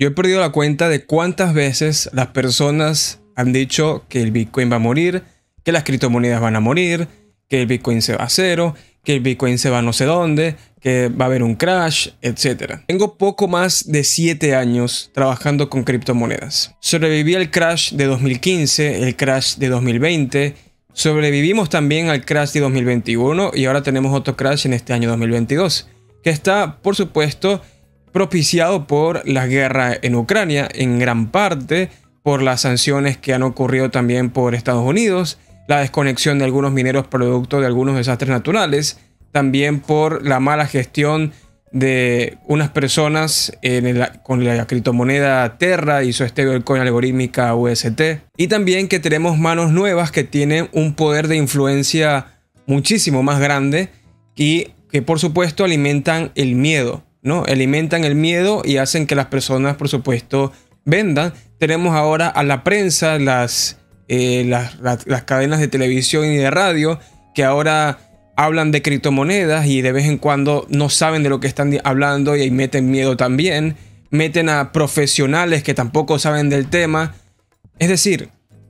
Yo he perdido la cuenta de cuántas veces las personas han dicho que el Bitcoin va a morir, que las criptomonedas van a morir, que el Bitcoin se va a cero, que el Bitcoin se va a no sé dónde, que va a haber un crash, etc. Tengo poco más de 7 años trabajando con criptomonedas. Sobreviví al crash de 2015, el crash de 2020, sobrevivimos también al crash de 2021 y ahora tenemos otro crash en este año 2022, que está, por supuesto, propiciado por la guerra en Ucrania, en gran parte por las sanciones que han ocurrido también por Estados Unidos, la desconexión de algunos mineros producto de algunos desastres naturales, también por la mala gestión de unas personas con la criptomoneda Terra y su stablecoin algorítmica UST, y también que tenemos manos nuevas que tienen un poder de influencia muchísimo más grande y que por supuesto alimentan el miedo, ¿no? Alimentan el miedo y hacen que las personas, por supuesto, vendan. Tenemos ahora a la prensa, las cadenas de televisión y de radio que ahora hablan de criptomonedas y de vez en cuando no saben de lo que están hablando y ahí meten miedo también. Meten a profesionales que tampoco saben del tema. Es decir,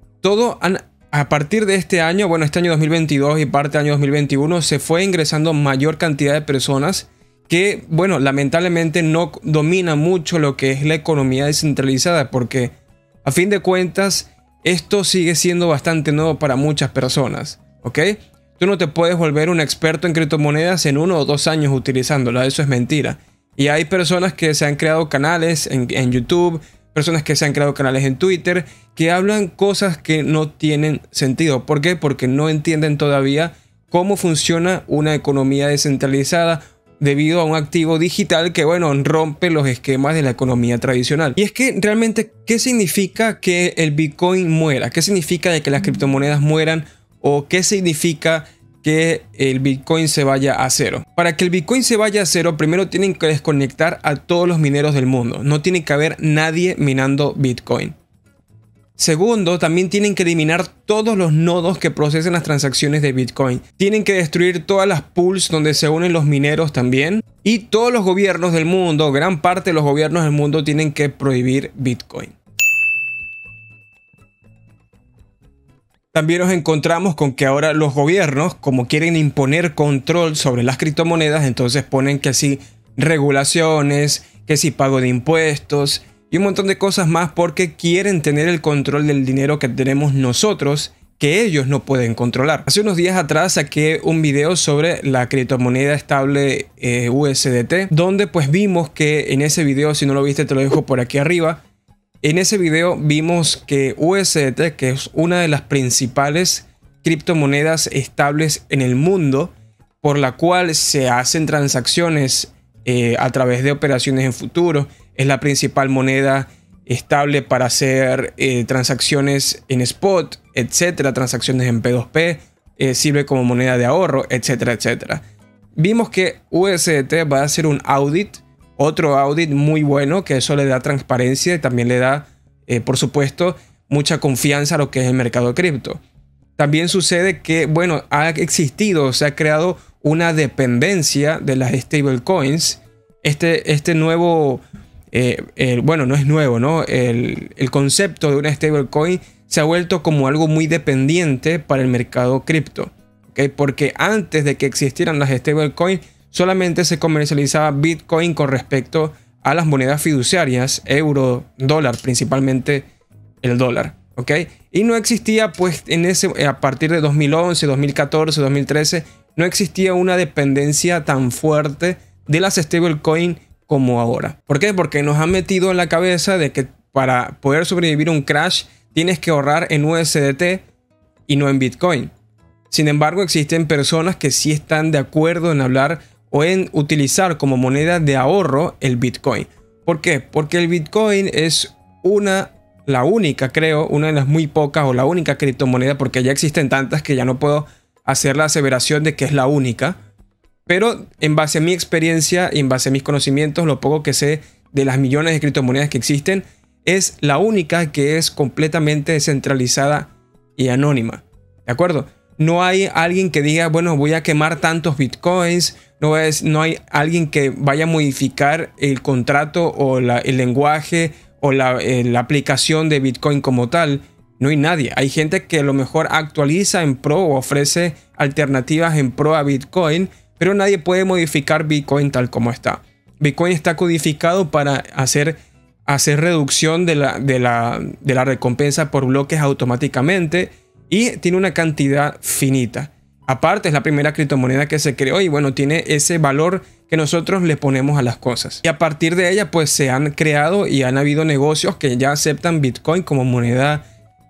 a partir de este año, bueno, este año 2022 y parte del año 2021, se fue ingresando mayor cantidad de personas que, bueno, lamentablemente no domina mucho lo que es la economía descentralizada, porque a fin de cuentas esto sigue siendo bastante nuevo para muchas personas, ¿ok? Tú no te puedes volver un experto en criptomonedas en 1 o 2 años utilizándola, eso es mentira. Y hay personas que se han creado canales en YouTube, personas que se han creado canales en Twitter, que hablan cosas que no tienen sentido. ¿Por qué? Porque no entienden todavía cómo funciona una economía descentralizada, debido a un activo digital que, bueno, rompe los esquemas de la economía tradicional. Y es que realmente, ¿qué significa que el Bitcoin muera? ¿Qué significa de que las criptomonedas mueran? ¿O qué significa que el Bitcoin se vaya a cero? Para que el Bitcoin se vaya a cero, primero tienen que desconectar a todos los mineros del mundo. No tiene que haber nadie minando Bitcoin. Segundo, también tienen que eliminar todos los nodos que procesen las transacciones de Bitcoin. Tienen que destruir todas las pools donde se unen los mineros también. Y todos los gobiernos del mundo, gran parte de los gobiernos del mundo, tienen que prohibir Bitcoin. También nos encontramos con que ahora los gobiernos, como quieren imponer control sobre las criptomonedas, entonces ponen que sí regulaciones, que sí pago de impuestos y un montón de cosas más porque quieren tener el control del dinero que tenemos nosotros, que ellos no pueden controlar. Hace unos días atrás saqué un video sobre la criptomoneda estable USDT, donde pues vimos que en ese video, si no lo viste te lo dejo por aquí arriba, en ese video vimos que USDT, que es una de las principales criptomonedas estables en el mundo, por la cual se hacen transacciones a través de operaciones en futuro, es la principal moneda estable para hacer transacciones en spot, etcétera, transacciones en P2P, sirve como moneda de ahorro, etcétera, etcétera. Vimos que USDT va a hacer un audit, otro audit muy bueno, que eso le da transparencia y también le da, por supuesto, mucha confianza a lo que es el mercado cripto. También sucede que, bueno, ha existido, se ha creado una dependencia de las stablecoins. Este nuevo, bueno, no es nuevo, ¿no? El concepto de una stablecoin se ha vuelto como algo muy dependiente para el mercado cripto, ¿okay? Porque antes de que existieran las stablecoins, solamente se comercializaba Bitcoin con respecto a las monedas fiduciarias, euro, dólar, principalmente el dólar, ¿ok? Y no existía, pues, a partir de 2011, 2014, 2013, no existía una dependencia tan fuerte de las stablecoin como ahora. ¿Por qué? Porque nos han metido en la cabeza de que para poder sobrevivir un crash tienes que ahorrar en USDT y no en Bitcoin. Sin embargo, existen personas que sí están de acuerdo en hablar o en utilizar como moneda de ahorro el Bitcoin. ¿Por qué? Porque el Bitcoin es la única, creo, una de las muy pocas o la única criptomoneda, porque ya existen tantas que ya no puedo hacer la aseveración de que es la única. Pero en base a mi experiencia y en base a mis conocimientos, lo poco que sé de las millones de criptomonedas que existen, es la única que es completamente descentralizada y anónima. ¿De acuerdo? No hay alguien que diga, bueno, voy a quemar tantos bitcoins, no hay alguien que vaya a modificar el contrato o el lenguaje o la aplicación de Bitcoin como tal. No hay nadie. Hay gente que a lo mejor actualiza en pro o ofrece alternativas en pro a Bitcoin, pero nadie puede modificar Bitcoin tal como está. Bitcoin está codificado para hacer reducción de la recompensa por bloques automáticamente y tiene una cantidad finita. Aparte, es la primera criptomoneda que se creó y bueno, tiene ese valor que nosotros le ponemos a las cosas. Y a partir de ella, pues se han creado y han habido negocios que ya aceptan Bitcoin como moneda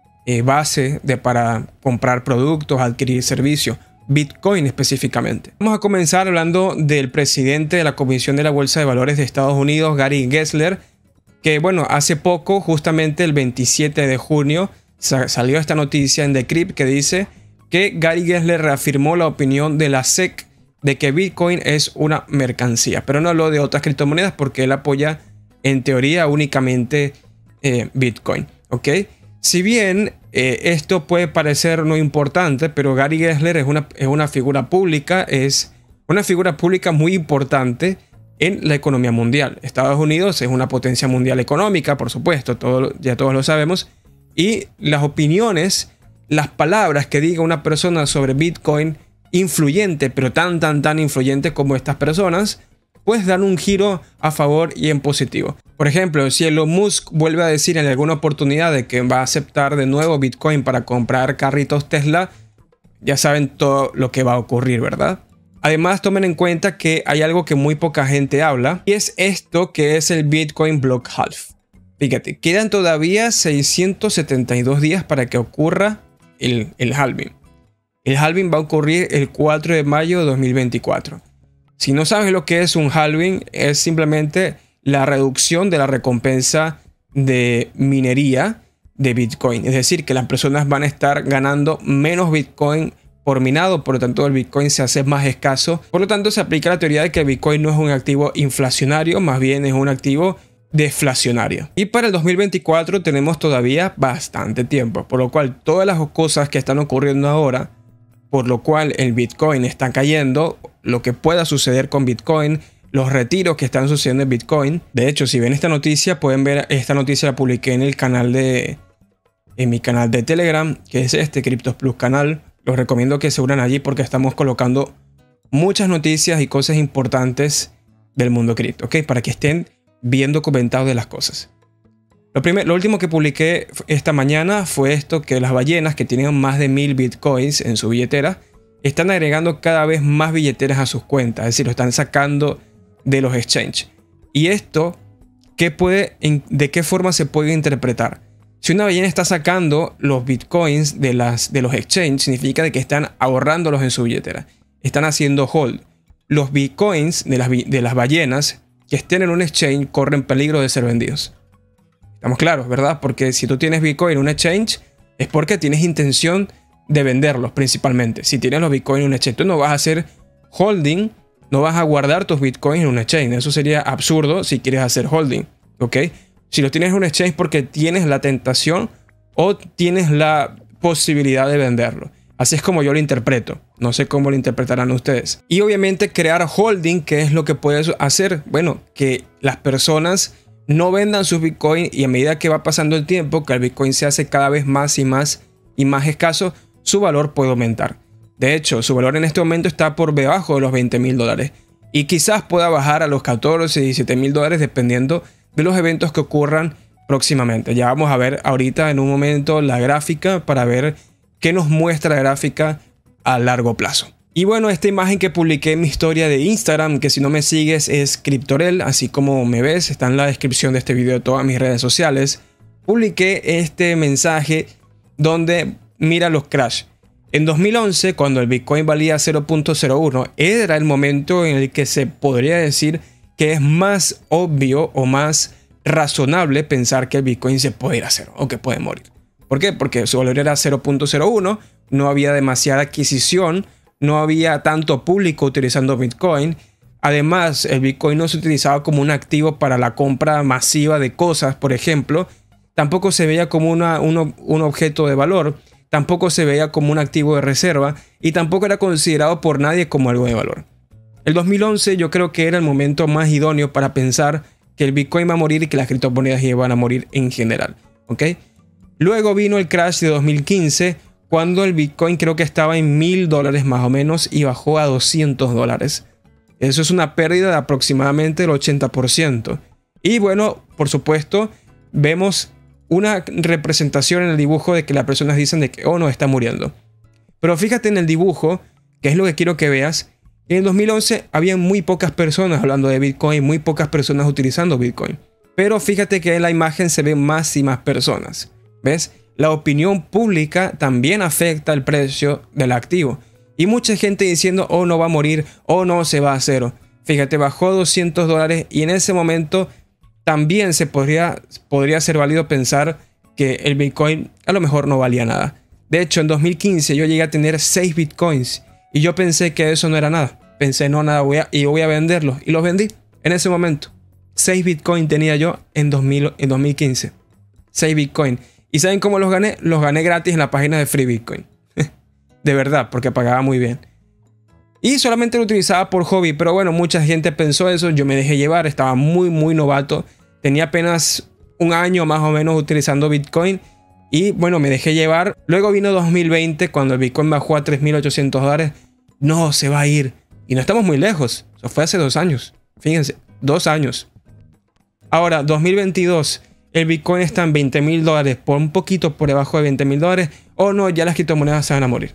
base para comprar productos, adquirir servicios. Bitcoin específicamente. Vamos a comenzar hablando del presidente de la Comisión de la Bolsa de Valores de Estados Unidos, Gary Gensler, que bueno, hace poco, justamente el 27 de junio, salió esta noticia en Decrypt que dice que Gary Gensler reafirmó la opinión de la SEC de que Bitcoin es una mercancía, pero no habló de otras criptomonedas porque él apoya en teoría únicamente Bitcoin, ¿ok? Si bien esto puede parecer no importante, pero Gary Gensler es una figura pública, es una figura pública muy importante en la economía mundial. Estados Unidos es una potencia mundial económica, por supuesto, ya todos lo sabemos, y las opiniones, las palabras que diga una persona sobre Bitcoin influyente, pero tan influyente como estas personas, pues dan un giro a favor y en positivo. Por ejemplo, si Elon Musk vuelve a decir en alguna oportunidad de que va a aceptar de nuevo Bitcoin para comprar carritos Tesla, ya saben todo lo que va a ocurrir, ¿verdad? Además, tomen en cuenta que hay algo que muy poca gente habla y es esto que es el Bitcoin Block Half. Fíjate, quedan todavía 672 días para que ocurra el halving. El halving va a ocurrir el 4 de mayo de 2024. Si no sabes lo que es un halving, es simplemente la reducción de la recompensa de minería de Bitcoin. Es decir, que las personas van a estar ganando menos Bitcoin por minado, por lo tanto el Bitcoin se hace más escaso. Por lo tanto, se aplica la teoría de que el Bitcoin no es un activo inflacionario, más bien es un activo deflacionario. Y para el 2024 tenemos todavía bastante tiempo, por lo cual todas las cosas que están ocurriendo ahora, por lo cual el Bitcoin está cayendo, lo que pueda suceder con Bitcoin, los retiros que están sucediendo en Bitcoin. De hecho, si ven esta noticia, pueden ver esta noticia, la publiqué en mi canal de Telegram, que es este Cryptos Plus canal. Los recomiendo que se unan allí porque estamos colocando muchas noticias y cosas importantes del mundo cripto, ¿ok? Para que estén bien documentados de las cosas. Lo último que publiqué esta mañana fue esto, que las ballenas que tienen más de 1000 Bitcoins en su billetera están agregando cada vez más billeteras a sus cuentas, es decir, lo están sacando de los exchanges. Y esto, ¿de qué forma se puede interpretar? Si una ballena está sacando los Bitcoins de los exchanges, significa de que están ahorrándolos en su billetera. Están haciendo hold. Los Bitcoins de las ballenas que estén en un exchange corren peligro de ser vendidos. Estamos claros, ¿verdad? Porque si tú tienes Bitcoin en un exchange, es porque tienes intención de venderlos principalmente. Si tienes los Bitcoin en un exchange, tú no vas a hacer holding, no vas a guardar tus Bitcoins en un exchange. Eso sería absurdo si quieres hacer holding, ¿ok? Si los tienes en un exchange porque tienes la tentación o tienes la posibilidad de venderlo. Así es como yo lo interpreto. No sé cómo lo interpretarán ustedes. Y obviamente crear holding, ¿qué es lo que puedes hacer? Bueno, que las personas no vendan sus Bitcoin y a medida que va pasando el tiempo, que el Bitcoin se hace cada vez más y más escaso, su valor puede aumentar. De hecho, su valor en este momento está por debajo de los $20,000 y quizás pueda bajar a los 14 y 17 mil dólares dependiendo de los eventos que ocurran próximamente. Ya vamos a ver ahorita en un momento la gráfica para ver qué nos muestra la gráfica a largo plazo. Y bueno, esta imagen que publiqué en mi historia de Instagram, que si no me sigues es Cryptorel, así como me ves, está en la descripción de este video de todas mis redes sociales. Publiqué este mensaje donde mira los crash. En 2011, cuando el Bitcoin valía 0.01, era el momento en el que se podría decir que es más obvio o más razonable pensar que el Bitcoin se puede ir a cero o que puede morir. ¿Por qué? Porque su valor era 0.01, no había demasiada adquisición, no había tanto público utilizando Bitcoin. Además, el Bitcoin no se utilizaba como un activo para la compra masiva de cosas, por ejemplo. Tampoco se veía como un objeto de valor. Tampoco se veía como un activo de reserva. Y tampoco era considerado por nadie como algo de valor. El 2011 yo creo que era el momento más idóneo para pensar que el Bitcoin va a morir y que las criptomonedas iban a morir en general. ¿Ok? Luego vino el crash de 2015, cuando el Bitcoin creo que estaba en $1000 más o menos y bajó a $200. Eso es una pérdida de aproximadamente el 80%. Y bueno, por supuesto, vemos una representación en el dibujo de que las personas dicen de que, oh no, está muriendo. Pero fíjate en el dibujo, que es lo que quiero que veas. En el 2011 había muy pocas personas hablando de Bitcoin, muy pocas personas utilizando Bitcoin. Pero fíjate que en la imagen se ven más y más personas. ¿Ves? La opinión pública también afecta el precio del activo. Y mucha gente diciendo, oh no va a morir, oh no se va a cero. Fíjate, bajó $200 y en ese momento también se podría ser válido pensar que el Bitcoin a lo mejor no valía nada. De hecho, en 2015 yo llegué a tener 6 Bitcoins y yo pensé que eso no era nada. Pensé, no, nada, voy a venderlos. Y los vendí en ese momento. 6 Bitcoin tenía yo en 2015. 6 Bitcoin. ¿Y saben cómo los gané? Los gané gratis en la página de Free Bitcoin. De verdad, porque pagaba muy bien. Y solamente lo utilizaba por hobby. Pero bueno, mucha gente pensó eso. Yo me dejé llevar. Estaba muy novato. Tenía apenas un año más o menos utilizando Bitcoin. Y bueno, me dejé llevar. Luego vino 2020 cuando el Bitcoin bajó a $3.800. No, se va a ir. Y no estamos muy lejos. Eso fue hace 2 años. Fíjense, 2 años. Ahora, 2022. El Bitcoin está en $20.000. Por un poquito por debajo de $20.000. Oh no, ya las criptomonedas se van a morir.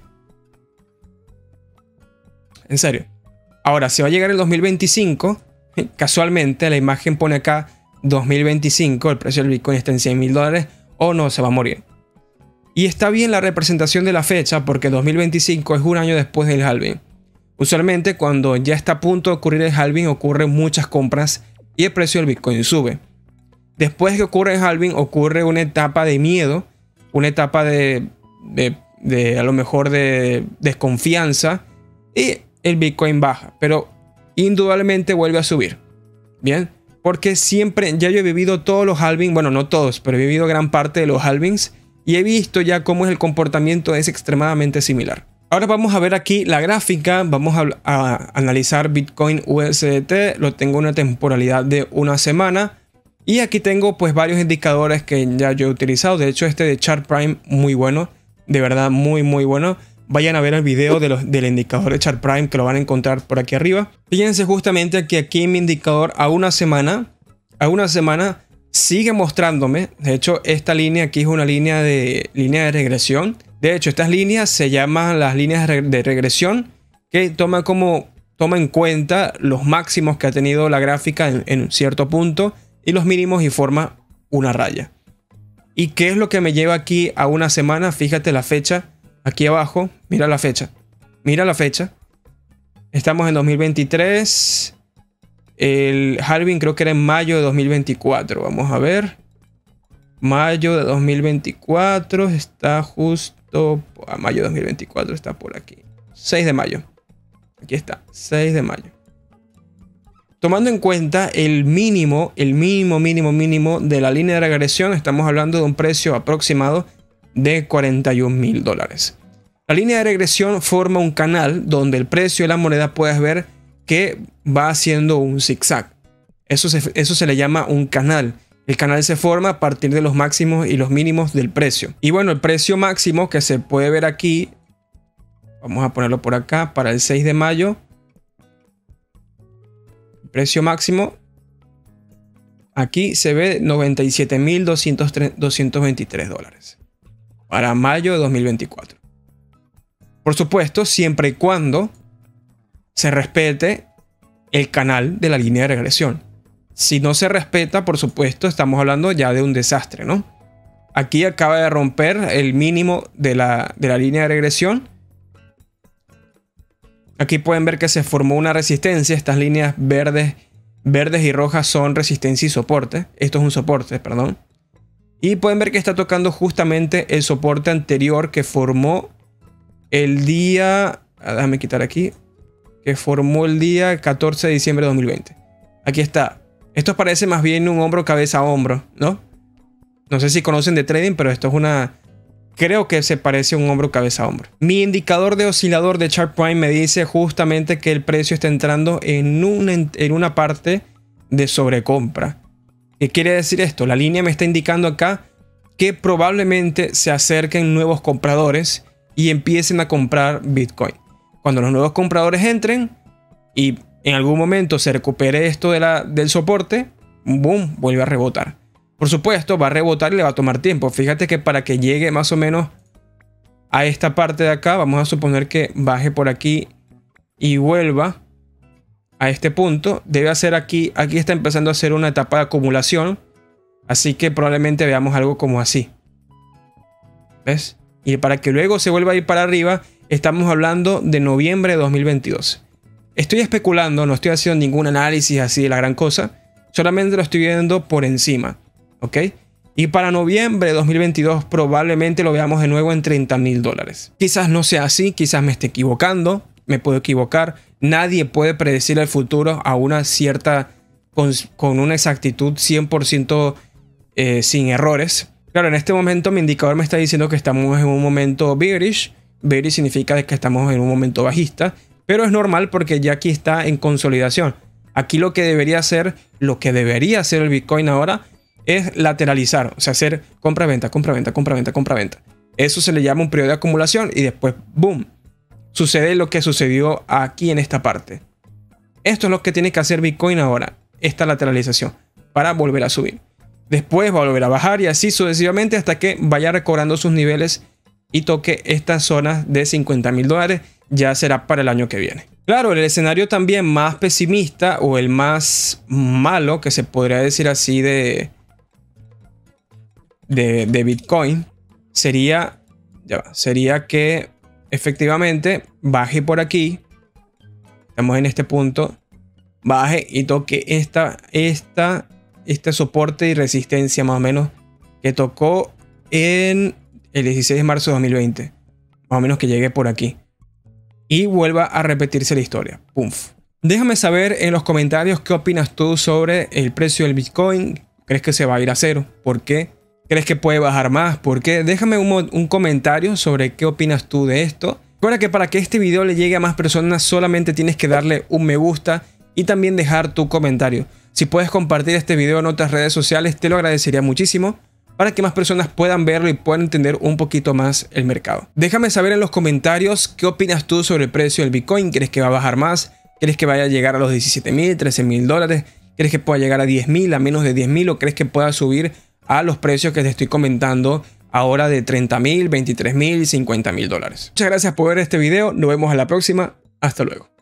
En serio. Ahora, si va a llegar el 2025. Casualmente la imagen pone acá 2025. El precio del Bitcoin está en $100.000. Oh no, se va a morir. Y está bien la representación de la fecha porque 2025 es un año después del halving. Usualmente cuando ya está a punto de ocurrir el halving ocurren muchas compras y el precio del Bitcoin sube. Después que ocurre el halving ocurre una etapa de miedo, una etapa de a lo mejor de desconfianza y el Bitcoin baja, pero indudablemente vuelve a subir. Bien, porque siempre, ya yo he vivido todos los halvings, bueno no todos, pero he vivido gran parte de los halvings y he visto ya cómo es el comportamiento, es extremadamente similar. Ahora vamos a ver aquí la gráfica, vamos a analizar Bitcoin USDT, lo tengo una temporalidad de una semana y aquí tengo pues varios indicadores que ya yo he utilizado, de hecho este de Chart Prime muy bueno, de verdad muy bueno, vayan a ver el video del indicador de Chart Prime que lo van a encontrar por aquí arriba. Fíjense justamente que aquí mi indicador a una semana sigue mostrándome, de hecho esta línea aquí es una línea de regresión. De hecho, estas líneas se llaman las líneas de regresión que toma en cuenta los máximos que ha tenido la gráfica en cierto punto y los mínimos y forma una raya. ¿Y qué es lo que me lleva aquí a una semana? Fíjate la fecha aquí abajo. Mira la fecha. Mira la fecha. Estamos en 2023. El halving creo que era en mayo de 2024. Vamos a ver. Mayo de 2024 está justo. A mayo de 2024 está por aquí. 6 de mayo. Aquí está. 6 de mayo. Tomando en cuenta el mínimo de la línea de regresión, estamos hablando de un precio aproximado de $41.000. La línea de regresión forma un canal donde el precio de la moneda puedes ver que va haciendo un zigzag. Eso se le llama un canal. El canal se forma a partir de los máximos y los mínimos del precio. Y bueno, el precio máximo que se puede ver aquí, vamos a ponerlo por acá para el 6 de mayo. El precio máximo, aquí se ve $97.223 para mayo de 2024. Por supuesto, siempre y cuando se respete el canal de la línea de regresión. Si no se respeta, por supuesto, estamos hablando ya de un desastre, ¿no? Aquí acaba de romper el mínimo de la línea de regresión. Aquí pueden ver que se formó una resistencia. Estas líneas verdes y rojas son resistencia y soporte. Esto es un soporte, perdón. Y pueden ver que está tocando justamente el soporte anterior que formó el día... Déjame quitar aquí. Que formó el día 14 de diciembre de 2020. Aquí está. Esto parece más bien un hombro cabeza a hombro, ¿no? No sé si conocen de trading, pero esto es creo que se parece a un hombro cabeza a hombro. Mi indicador de oscilador de Chart Prime me dice justamente que el precio está entrando en una parte de sobrecompra. ¿Qué quiere decir esto? La línea me está indicando acá que probablemente se acerquen nuevos compradores y empiecen a comprar Bitcoin. Cuando los nuevos compradores entren y en algún momento se recupere esto del soporte, boom, vuelve a rebotar. Por supuesto, va a rebotar y le va a tomar tiempo. Fíjate que para que llegue más o menos a esta parte de acá, vamos a suponer que baje por aquí y vuelva a este punto. Debe hacer aquí está empezando a hacer una etapa de acumulación. Así que probablemente veamos algo como así. ¿Ves? Y para que luego se vuelva a ir para arriba, estamos hablando de noviembre de 2022. Estoy especulando, no estoy haciendo ningún análisis así de la gran cosa. Solamente lo estoy viendo por encima. ¿Ok? Y para noviembre de 2022 probablemente lo veamos de nuevo en $30.000. Quizás no sea así, quizás me esté equivocando, me puedo equivocar. Nadie puede predecir el futuro a una cierta, con una exactitud 100% sin errores. Claro, en este momento mi indicador me está diciendo que estamos en un momento bearish. Bearish significa que estamos en un momento bajista, pero es normal porque ya aquí está en consolidación. Aquí lo que debería hacer el Bitcoin ahora es lateralizar, o sea, hacer compra-venta, compra-venta, compra-venta, compra-venta. Eso se le llama un periodo de acumulación y después, boom, sucede lo que sucedió aquí en esta parte. Esto es lo que tiene que hacer Bitcoin ahora, esta lateralización, para volver a subir. Después va a volver a bajar y así sucesivamente hasta que vaya recobrando sus niveles y toque estas zonas de $50.000. Ya será para el año que viene. Claro, el escenario también más pesimista o el más malo, que se podría decir así de Bitcoin, sería que efectivamente baje por aquí. Estamos en este punto. Baje y toque este soporte y resistencia más o menos que tocó en el 16 de marzo de 2020. Más o menos que llegue por aquí. Y vuelva a repetirse la historia. ¡Pumf! Déjame saber en los comentarios qué opinas tú sobre el precio del Bitcoin. ¿Crees que se va a ir a cero? ¿Por qué? ¿Crees que puede bajar más? ¿Por qué? Déjame un comentario sobre qué opinas tú de esto. Recuerda que para que este video le llegue a más personas solamente tienes que darle un me gusta y también dejar tu comentario. Si puedes compartir este video en otras redes sociales te lo agradecería muchísimo, para que más personas puedan verlo y puedan entender un poquito más el mercado. Déjame saber en los comentarios qué opinas tú sobre el precio del Bitcoin. ¿Crees que va a bajar más? ¿Crees que vaya a llegar a los $17.000, $13.000? ¿Crees que pueda llegar a 10.000, a menos de 10.000? ¿O crees que pueda subir a los precios que te estoy comentando ahora de 30.000, 23.000, $50.000? Muchas gracias por ver este video. Nos vemos a la próxima. Hasta luego.